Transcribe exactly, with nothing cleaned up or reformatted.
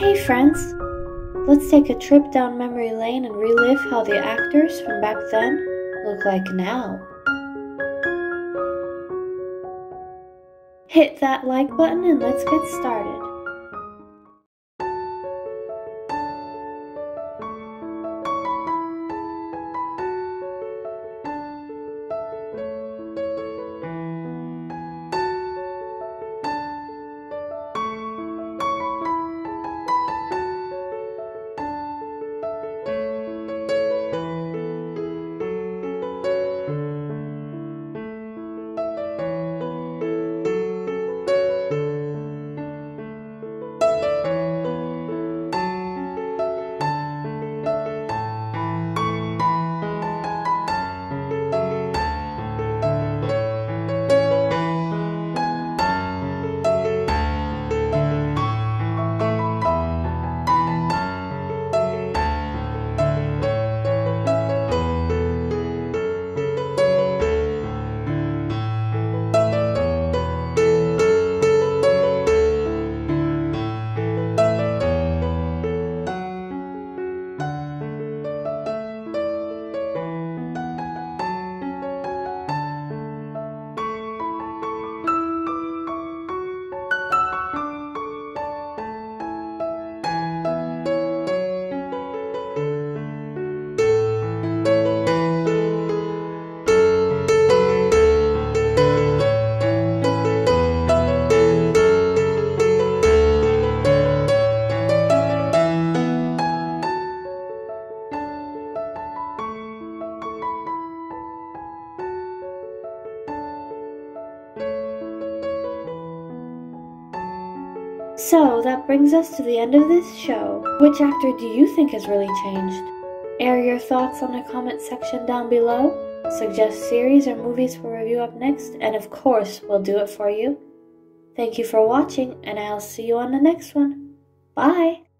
Hey friends, let's take a trip down memory lane and relive how the actors from back then look like now. Hit that like button and let's get started. So that brings us to the end of this show. Which actor do you think has really changed? Air your thoughts on the comment section down below. Suggest series or movies for review up next, and of course we'll do it for you. Thank you for watching, and I'll see you on the next one. Bye!